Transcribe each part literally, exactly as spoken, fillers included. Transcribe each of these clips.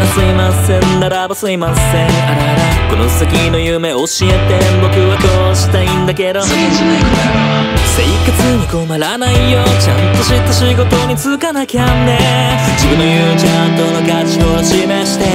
すいませんならばすいません。あららこの先の夢教えて、僕はこうしたいんだけど。生活に困らないよ、ちゃんとした仕事に就かなきゃね。自分の言うちゃんとの価値を示して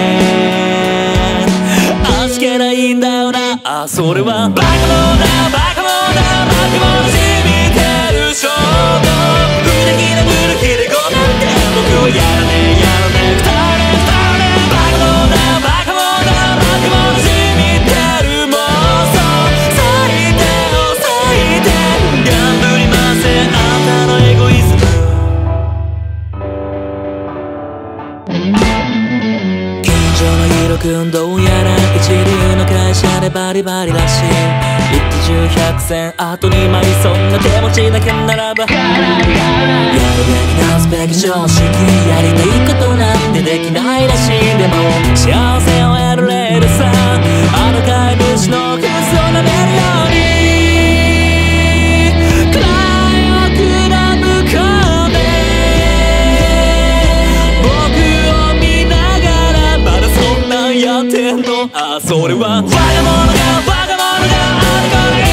味気ないんだよな。あ、それはバカモンだバカモンだバカモンじみてる衝動。不敵な武器でごめんって僕はやらねえやらねえくたれくたれ。バカモンだバカモンだバカモンじみてる妄想。最低を最低頑張りませんあんたのエゴイズム。近所のヒロ君どうやら一流の会社でバリバリらしい。一十百戦あとに枚そんな手持ちだけならばやるべきなすべき常識。やりたいことなんてできないらしい。でも幸せを得られるさ。あの怪物のクズを舐めるように暗い奥の向こうで僕を見ながらまだそんなんやってんの。あ、それはバカ者がバカ者があるから